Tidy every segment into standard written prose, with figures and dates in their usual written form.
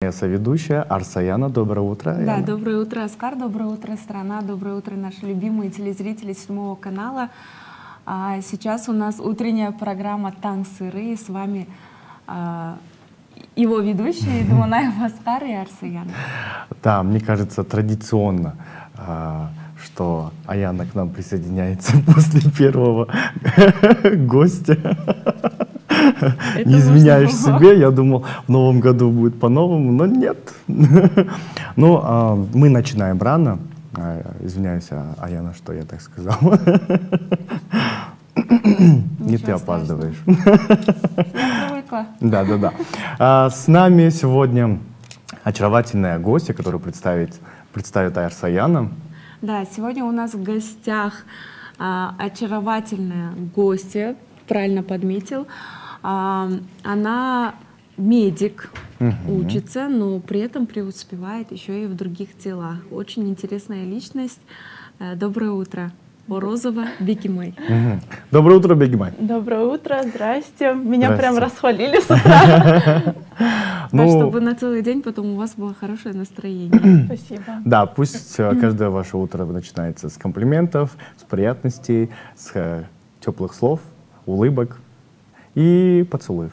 моя соведущая Арсаяна. Доброе утро. Да, доброе утро, Оскар, доброе утро, страна, доброе утро, наши любимые телезрители 7-го канала. Сейчас у нас утренняя программа «Таң сыры», и с вами его ведущие Думанаев Оскар и Арсаяна. Да, мне кажется, традиционно, что Аяна к нам присоединяется после первого гостя. Это не изменяешь себе. Я думал, в новом году будет по-новому, но нет. Ну, мы начинаем рано. Извиняюсь, Аяна, что я так сказал. Не ты опаздываешь. Я привыкла. Да. С нами сегодня очаровательная гостья, которую представит Арсаяна. Да, сегодня у нас в гостях очаровательная гостья, правильно подметил. Она медик, учится, но при этом преуспевает еще и в других делах. Очень интересная личность. Доброе утро. Орозова Бегимай. Доброе утро, Бегимай. Доброе утро, здрасте. Меня прям расхвалили с утра. Чтобы на целый день потом у вас было хорошее настроение. Спасибо. Да, пусть каждое ваше утро начинается с комплиментов, с приятностей, с теплых слов, улыбок и поцелуев.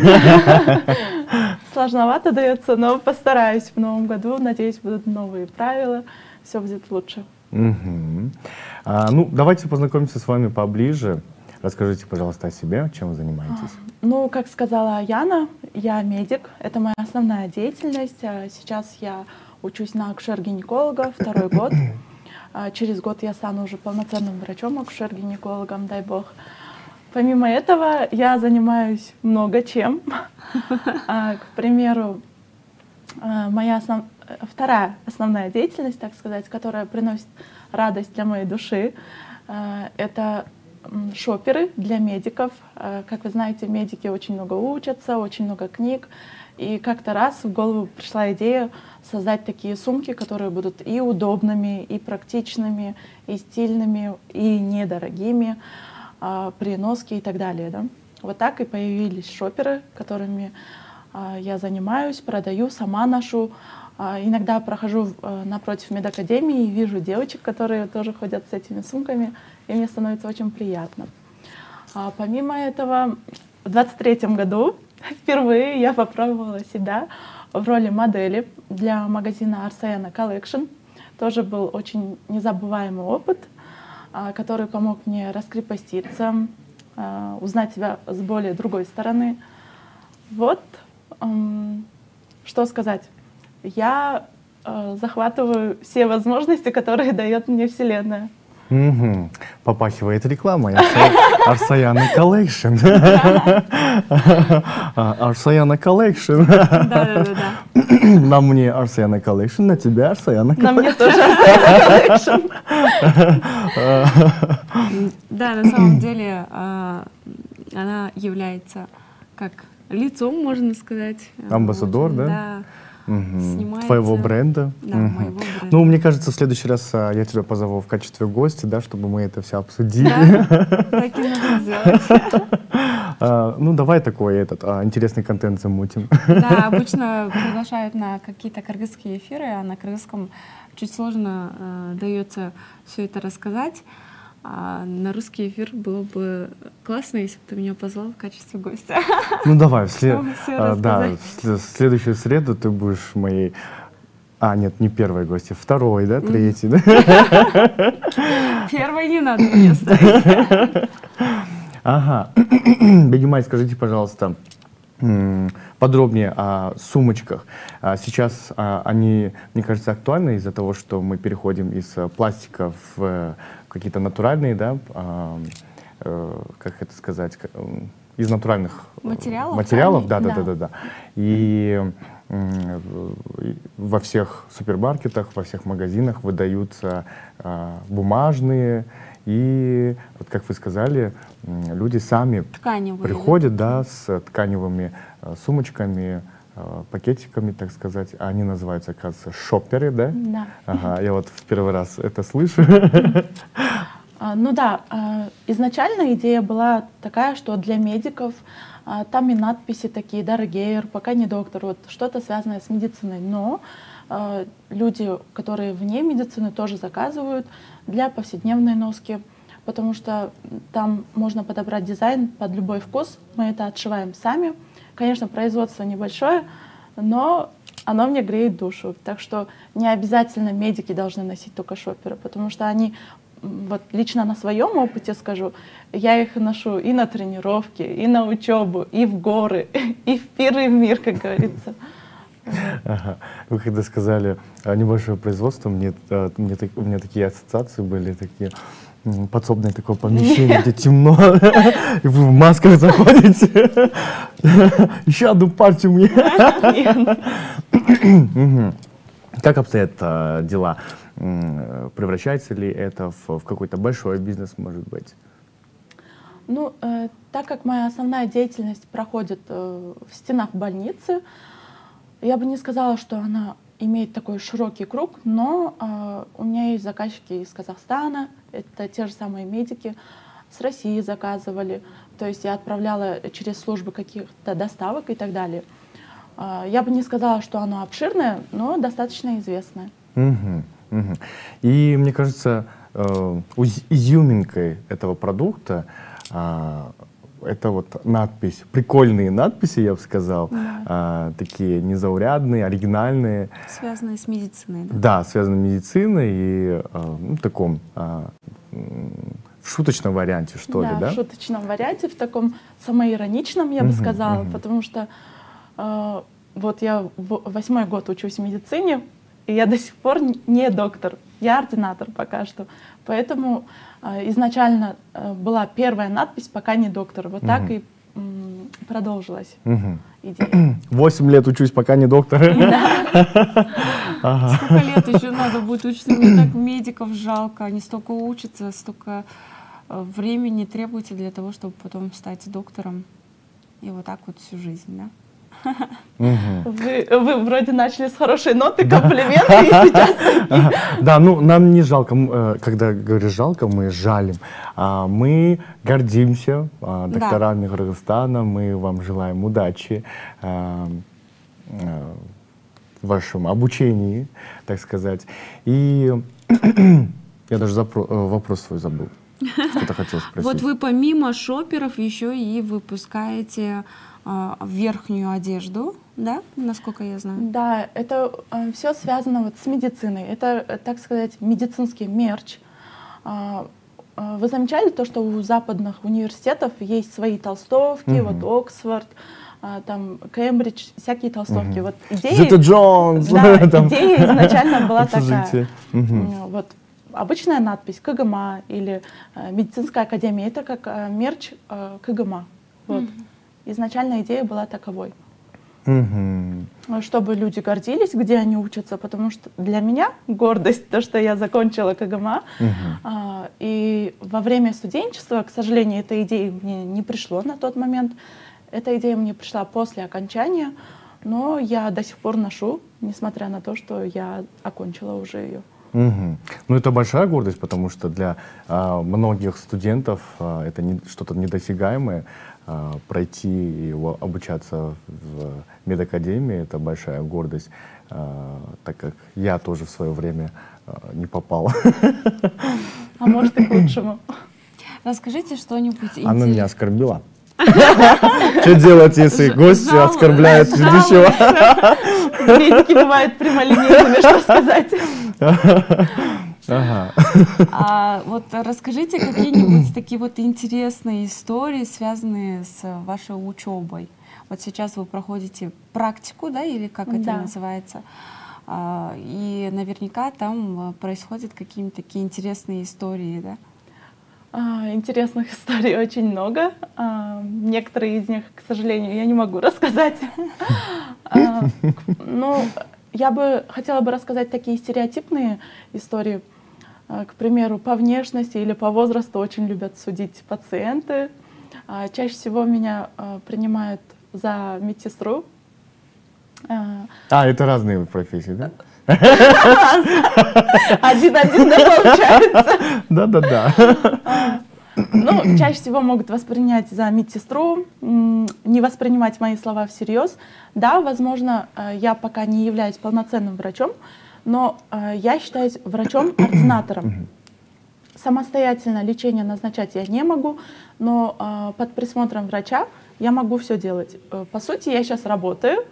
Сложновато дается, но постараюсь в новом году. Надеюсь, будут новые правила, все будет лучше. Ну, давайте познакомимся с вами поближе. Расскажите, пожалуйста, о себе, чем вы занимаетесь. Ну, как сказала Яна, я медик, это моя основная деятельность. Сейчас я учусь на акушер-гинеколога второй год. Через год я стану уже полноценным врачом, акушер-гинекологом, дай бог. Помимо этого, я занимаюсь много чем. К примеру, моя вторая основная деятельность, так сказать, которая приносит радость для моей души, это шоперы для медиков. Как вы знаете, медики очень много учатся, очень много книг. И как-то раз в голову пришла идея создать такие сумки, которые будут и удобными, и практичными, и стильными, и недорогими, при носке и так далее. Да? Вот так и появились шоперы, которыми я занимаюсь, продаю, сама ношу. Иногда прохожу напротив медакадемии и вижу девочек, которые тоже ходят с этими сумками, и мне становится очень приятно. Помимо этого, в 23-м году впервые я попробовала себя в роли модели для магазина Арсаяна Collection. Тоже был очень незабываемый опыт, который помог мне раскрепоститься, узнать себя с более другой стороны. Вот, что сказать. Я захватываю все возможности, которые дает мне Вселенная. Попахивает рекламой. Арсаяна Collection. Арсаяна Collection. Да. На мне Арсаяна Collection, на тебя Арсаяна Collection. На мне тоже Арсаяна Collection. Да, на самом деле она является как лицом, можно сказать. Амбассадор, да? Да. Твоего бренда. Да, моего бренда. Ну, мне кажется, в следующий раз я тебя позову в качестве гостя, да, чтобы мы это все обсудили. Да, так и нужно сделать. Ну, давай такой интересный контент замутим. Да, обычно приглашают на какие-то кыргызские эфиры, а на кыргызском чуть сложно дается все это рассказать. А на русский эфир было бы классно, если бы ты меня позвал в качестве гостя. Ну давай, в следующую среду ты будешь моей... нет, не первой гостьей, второй, да, третий, да? Первой не надо мне ставить. Ага. Бегимай, скажите, пожалуйста, подробнее о сумочках. Сейчас они, мне кажется, актуальны из-за того, что мы переходим из пластика в какие-то натуральные, да, как это сказать, из натуральных материалов, да. И во всех супермаркетах, во всех магазинах выдаются бумажные. И, вот как вы сказали, люди сами приходят, да, с тканевыми сумочками, пакетиками, так сказать. Они называются, оказывается, шопперы, да? Да. Ага, я вот в первый раз это слышу. Ну да, изначально идея была такая, что для медиков Там и надписи такие: «Дорогейр», «Пока не доктор», вот что-то связанное с медициной. Но люди, которые вне медицины, тоже заказывают для повседневной носки, потому что там можно подобрать дизайн под любой вкус. Мы это отшиваем сами. Конечно, производство небольшое, но оно мне греет душу. Так что не обязательно медики должны носить только шоперы, потому что они, вот лично на своем опыте скажу, я их ношу и на тренировки, и на учебу, и в горы, и в пир, и в мир, как говорится. Ага. Вы когда сказали небольшое производство, у меня такие ассоциации были, такие подсобное такое помещение, где темно, и вы в масках заходите. Еще одну партию мне. Как обстоят дела? Превращается ли это в какой-то большой бизнес, может быть? Ну, так как моя основная деятельность проходит в стенах больницы, я бы не сказала, что она имеет такой широкий круг, но у меня есть заказчики из Казахстана, это те же самые медики, с России заказывали, то есть я отправляла через службы каких-то доставок и так далее. Я бы не сказала, что оно обширное, но достаточно известное. И мне кажется, изюминкой этого продукта это вот надпись, прикольные надписи, я бы сказал, да. Такие незаурядные, оригинальные. Связанные с медициной, да? Да, связанные с медициной и в таком, в шуточном варианте, что ли, да? В шуточном варианте, в таком самоироничном, я бы сказала, потому что вот я 8-й год учусь в медицине, и я до сих пор не доктор, я ординатор пока что. Поэтому изначально была первая надпись «Пока не доктор». Вот так и продолжилась идея. 8 лет учусь, пока не доктор. Сколько лет еще надо будет учиться? Мне так медиков жалко. Они столько учатся, столько времени требуется для того, чтобы потом стать доктором. И вот так вот всю жизнь, да? Вы вроде начали с хорошей ноты, комплименты, и сейчас... Да, ну нам не жалко, когда говоришь жалко, мы жалим. Мы гордимся докторами Кыргызстана, мы вам желаем удачи в вашем обучении, так сказать. И я даже вопрос свой забыл. Что-то хотел спросить. Вот вы помимо шоперов еще и выпускаете верхнюю одежду, да, насколько я знаю? Да, это все связано вот с медициной. Это, так сказать, медицинский мерч. Вы замечали то, что у западных университетов есть свои толстовки, вот Оксфорд, там Кембридж, всякие толстовки. Вот идея, идея изначально была такая. Вот обычная надпись КГМА или медицинская академия, это как мерч КГМА. Вот. Изначально идея была таковой. Чтобы люди гордились, где они учатся, потому что для меня гордость, то, что я закончила КГМА. И во время студенчества, к сожалению, эта идея мне не пришла на тот момент. Эта идея мне пришла после окончания, но я до сих пор ношу, несмотря на то, что я окончила уже ее. Ну, это большая гордость, потому что для многих студентов это что-то недосягаемое. Пройти и обучаться в медакадемии — это большая гордость, так как я тоже в свое время не попал. А может и к лучшему. Расскажите что-нибудь интересное. Она меня оскорбила. Что делать, если гость оскорбляет ведущего? Медики бывают прямолинейными, что сказать. Вот расскажите какие-нибудь такие вот интересные истории, связанные с вашей учебой. Вот сейчас вы проходите практику, да, или как это называется? И наверняка там происходят какие-нибудь такие интересные истории, да? Интересных историй очень много. Некоторые из них, к сожалению, я не могу рассказать. Но я бы хотела рассказать такие стереотипные истории. К примеру, по внешности или по возрасту очень любят судить пациенты. Чаще всего меня принимают за медсестру. Это разные профессии, да? Один-один, да, получается? Да. Ну, чаще всего могут воспринять за медсестру, не воспринимать мои слова всерьез. Да, возможно, я пока не являюсь полноценным врачом, но я считаюсь врачом-ординатором. Самостоятельно лечение назначать я не могу, но под присмотром врача я могу все делать. По сути, я сейчас работаю,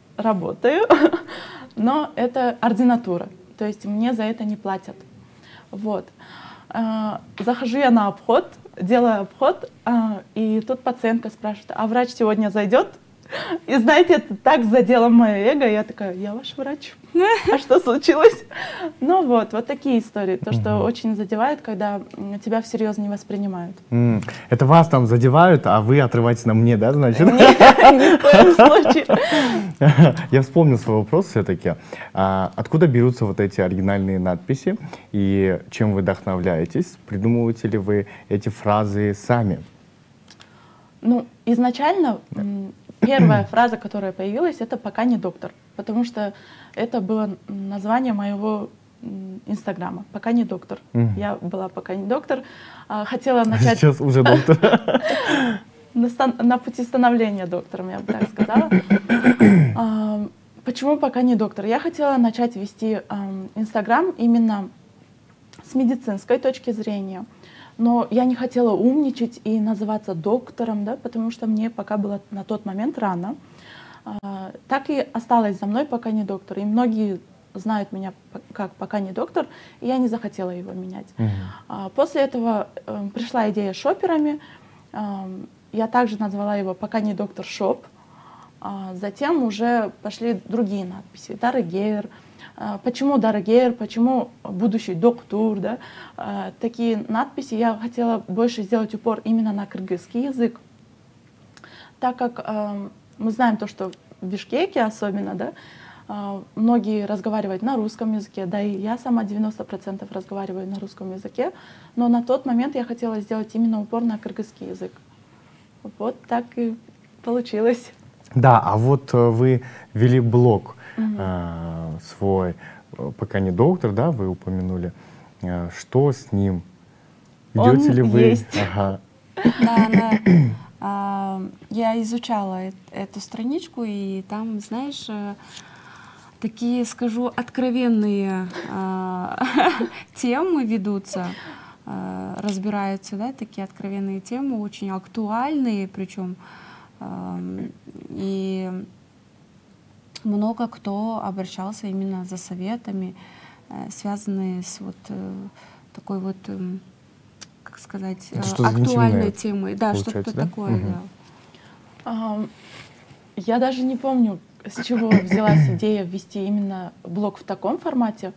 но это ординатура, то есть мне за это не платят. Вот. Захожу я на обход, делаю обход, и тут пациентка спрашивает: а врач сегодня зайдет? И знаете, это так задело мое эго, я такая: я ваш врач. А что случилось? Ну вот такие истории, то, что очень задевает, когда тебя всерьез не воспринимают. Это вас там задевают, а вы отрываетесь на мне, да, значит? Нет, ни в коем случае. Я вспомнил свой вопрос все-таки. Откуда берутся вот эти оригинальные надписи и чем вы вдохновляетесь? Придумываете ли вы эти фразы сами? Ну, изначально первая фраза, которая появилась, это «пока не доктор», потому что это было название моего инстаграма «Пока не доктор». Я была пока не доктор, хотела начать... Сейчас уже доктор. На пути становления доктором, я бы так сказала. Почему пока не доктор? Я хотела начать вести инстаграм именно с медицинской точки зрения. Но я не хотела умничать и называться доктором, да, потому что мне пока было на тот момент рано. Так и осталось за мной «Пока не доктор». И многие знают меня как «Пока не доктор», и я не захотела его менять. После этого пришла идея с шоперами. Я также назвала его «Пока не доктор шоп». Затем уже пошли другие надписи. Дарыгер. Почему Дарыгер, почему будущий доктор, да? Такие надписи я хотела больше сделать упор именно на кыргызский язык, так как мы знаем то, что в Бишкеке особенно, да, многие разговаривают на русском языке, да и я сама 90% разговариваю на русском языке, но на тот момент я хотела сделать именно упор на кыргызский язык. Вот так и получилось. Да, а вот вы вели блог свой «Пока не доктор», да, вы упомянули. Что с ним? Идете ли вы? Есть. Ага. Да, я изучала эту страничку, и там, знаешь, такие, скажу, откровенные темы ведутся, разбираются, да, такие откровенные темы, очень актуальные, причем. И много кто обращался именно за советами, связанные с вот такой вот, как сказать, актуальной темой. Да, что-то такое, да. Я даже не помню, с чего взялась идея ввести именно блог в таком формате.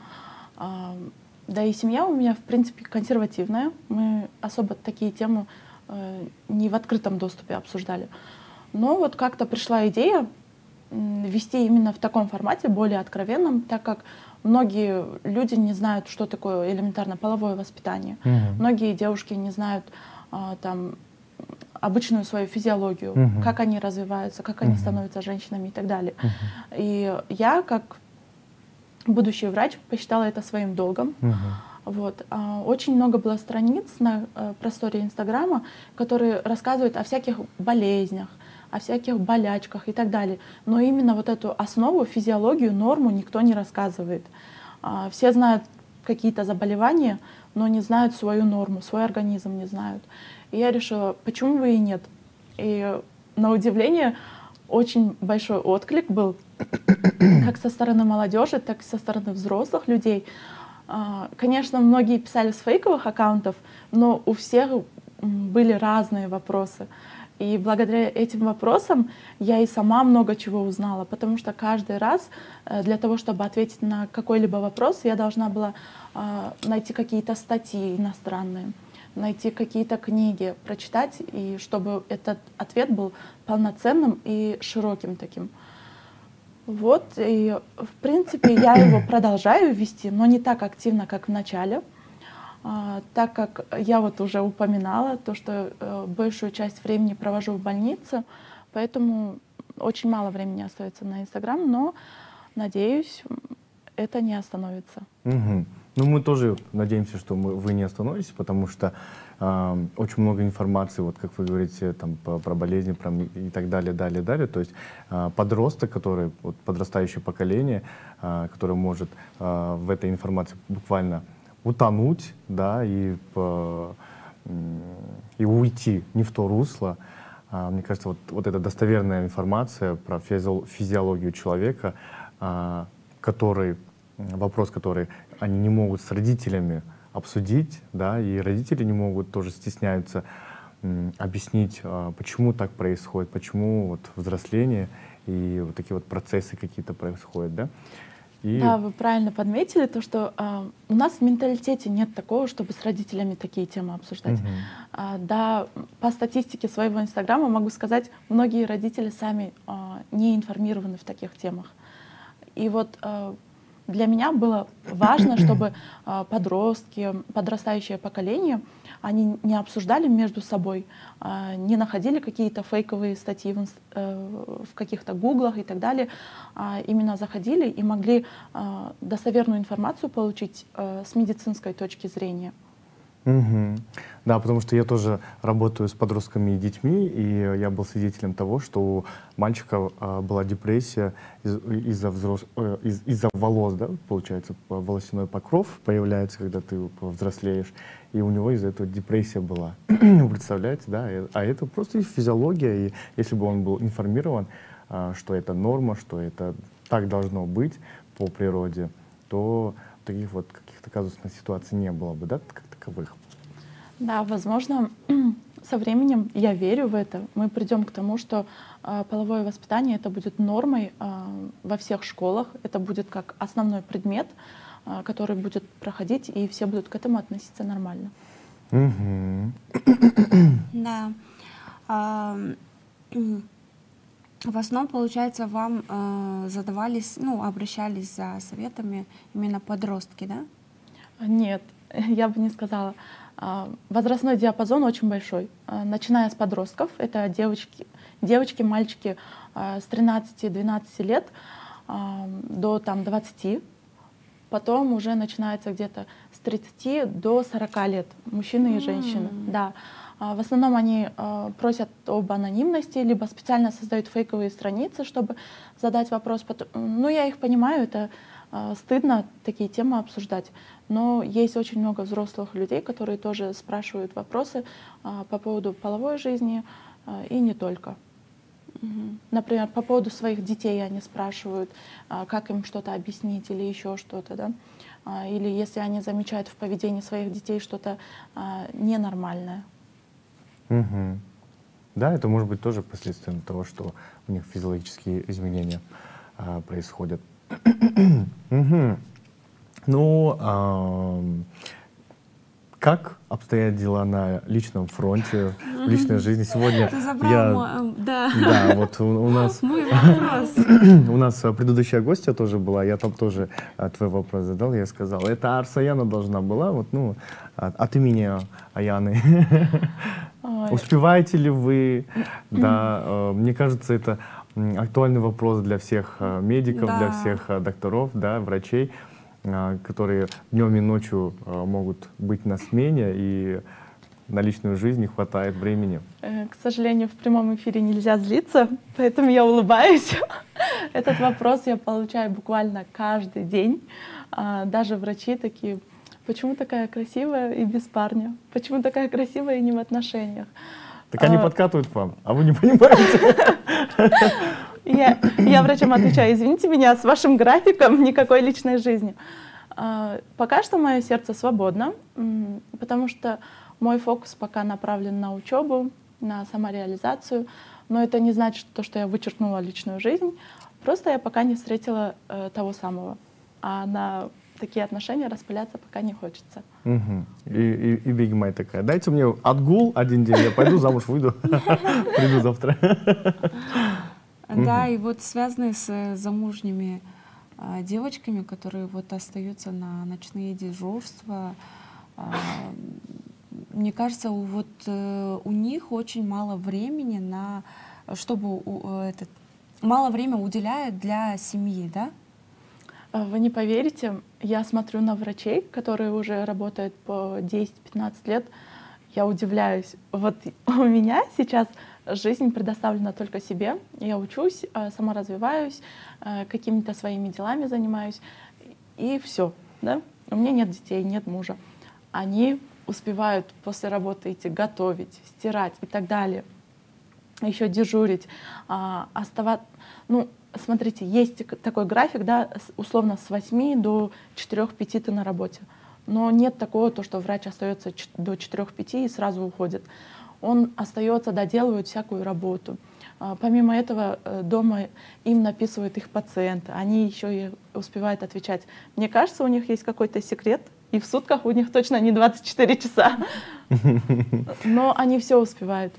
Да и семья у меня, в принципе, консервативная. Мы особо такие темы не в открытом доступе обсуждали. Но вот как-то пришла идея вести именно в таком формате, более откровенном, так как многие люди не знают, что такое элементарно половое воспитание. Многие девушки не знают там обычную свою физиологию, как они развиваются, как они становятся женщинами и так далее. И я, как будущий врач, посчитала это своим долгом. Вот. Очень много было страниц на просторе Инстаграма, которые рассказывают о всяких болезнях, о всяких болячках и так далее. Но именно вот эту основу, физиологию, норму никто не рассказывает. Все знают какие-то заболевания, но не знают свою норму, свой организм не знают. И я решила, почему бы и нет. И на удивление очень большой отклик был как со стороны молодежи, так и со стороны взрослых людей. Конечно, многие писали с фейковых аккаунтов, но у всех были разные вопросы. И благодаря этим вопросам я и сама много чего узнала, потому что каждый раз для того, чтобы ответить на какой-либо вопрос, я должна была найти какие-то статьи иностранные, найти какие-то книги, прочитать, и чтобы этот ответ был полноценным и широким таким. Вот, и в принципе я его продолжаю вести, но не так активно, как в начале, так как я вот уже упоминала, то, что большую часть времени провожу в больнице, поэтому очень мало времени остается на Инстаграм, но, надеюсь, это не остановится. Ну, мы тоже надеемся, что вы не остановитесь, потому что очень много информации, вот как вы говорите, там, про болезни и так далее, далее. То есть подросток, который, вот, подрастающее поколение, которое может в этой информации буквально утонуть, да, и уйти не в то русло. Мне кажется, вот эта достоверная информация про физиологию человека, вопрос, который они не могут с родителями обсудить, да, и родители не могут, тоже стесняются объяснить, почему так происходит, почему вот взросление и вот такие вот процессы какие-то происходят, да. Да, вы правильно подметили то, что у нас в менталитете нет такого, чтобы с родителями такие темы обсуждать. Да, по статистике своего Инстаграма могу сказать, многие родители сами не информированы в таких темах. И вот для меня было важно, чтобы подростки, подрастающее поколение, они не обсуждали между собой, не находили какие-то фейковые статьи в каких-то гуглах и так далее, а именно заходили и могли достоверную информацию получить с медицинской точки зрения. Да, потому что я тоже работаю с подростками и детьми, и я был свидетелем того, что у мальчика была депрессия из-за волос, да, получается, волосяной покров появляется, когда ты взрослеешь, и у него из-за этого депрессия была. Представляете, да? А это просто физиология, и если бы он был информирован, что это норма, что это так должно быть по природе, то таких вот каких-то казусных ситуаций не было бы, да, как таковых. Да, возможно, со временем, я верю в это, мы придем к тому, что половое воспитание это будет нормой во всех школах, это будет как основной предмет, который будет проходить, и все будут к этому относиться нормально. Да. В основном, получается, вам задавались, ну, обращались за советами именно подростки, да? Нет, я бы не сказала. Возрастной диапазон очень большой. Начиная с подростков, это девочки, мальчики с 13-12 лет до там, 20. Потом уже начинается где-то с 30 до 40 лет, мужчины и женщины. Да. В основном они просят об анонимности, либо специально создают фейковые страницы, чтобы задать вопрос. Ну, я их понимаю, это стыдно такие темы обсуждать. Но есть очень много взрослых людей, которые тоже спрашивают вопросы по поводу половой жизни и не только. Например, по поводу своих детей они спрашивают, как им что-то объяснить или еще что-то, да? Или если они замечают в поведении своих детей что-то ненормальное. Да, это может быть тоже последствием того, что у них физиологические изменения происходят. Ну, как обстоят дела на личном фронте, в личной жизни? Сегодня да, вот у нас предыдущая гостья тоже была, я там тоже твой вопрос задал, я сказал, это Арсаяна должна была, вот, ну, от имени Аяны. Успеваете ли вы? Да, мне кажется, это актуальный вопрос для всех медиков, для всех докторов, да, врачей, которые днем и ночью могут быть на смене, и на личную жизнь не хватает времени. К сожалению, в прямом эфире нельзя злиться, поэтому я улыбаюсь. Этот вопрос я получаю буквально каждый день. Даже врачи такие: почему такая красивая и без парня? Почему такая красивая и не в отношениях? Так они подкатывают к вам, а вы не понимаете. Я врачам отвечаю: извините меня, с вашим графиком никакой личной жизни. Пока что мое сердце свободно, потому что мой фокус пока направлен на учебу, на самореализацию. Но это не значит, что я вычеркнула личную жизнь. Просто я пока не встретила того самого. А на такие отношения распыляться пока не хочется. И Бигмай такая: дайте мне отгул один день, я пойду замуж, выйду, приду завтра. Да, и вот связанные с замужними девочками, которые вот остаются на ночные дежурства, мне кажется, вот у них очень мало времени мало времени уделяют для семьи, да? Вы не поверите, я смотрю на врачей, которые уже работают по 10-15 лет, я удивляюсь. Вот у меня сейчас жизнь предоставлена только себе. Я учусь, сама развиваюсь, какими-то своими делами занимаюсь, и все. Да? У меня нет детей, нет мужа. Они успевают после работы идти готовить, стирать и так далее, еще дежурить, оставаться. Ну, смотрите, есть такой график, да, условно с 8 до 4-5 ты на работе. Но нет такого, то, что врач остается до 4-5 и сразу уходит. Он остается, доделывает всякую работу. Помимо этого, дома им написывают их пациенты, они еще и успевают отвечать. Мне кажется, у них есть какой-то секрет, и в сутках у них точно не 24 часа. Но они все успевают.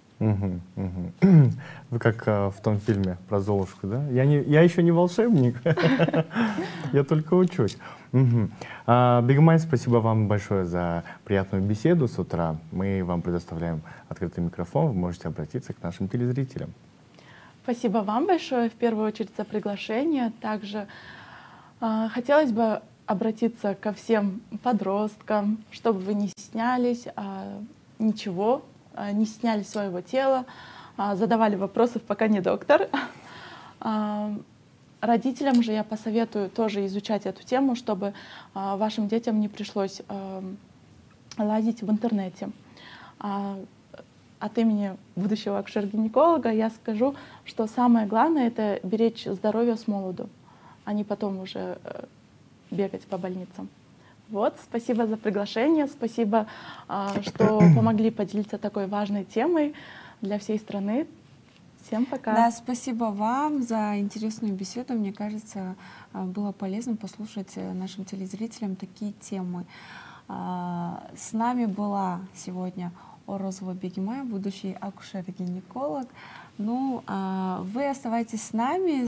Вы как в том фильме про Золушку, да? Я еще не волшебник, я только учусь. Бигмай, спасибо вам большое за приятную беседу с утра. Мы вам предоставляем открытый микрофон, вы можете обратиться к нашим телезрителям. Спасибо вам большое, в первую очередь, за приглашение. Также хотелось бы обратиться ко всем подросткам, чтобы вы не стеснялись ничего, не стеснялись своего тела, задавали вопросы, пока не доктор. Родителям же я посоветую тоже изучать эту тему, чтобы вашим детям не пришлось лазить в интернете. От имени будущего акушер-гинеколога я скажу, что самое главное — это беречь здоровье с молоду, а не потом уже бегать по больницам. Вот, спасибо за приглашение, спасибо, что помогли поделиться такой важной темой для всей страны. Всем пока. Да, спасибо вам за интересную беседу. Мне кажется, было полезно послушать нашим телезрителям такие темы. С нами была сегодня Орозова Бигмай, будущий акушер-гинеколог. Ну, вы оставайтесь с нами.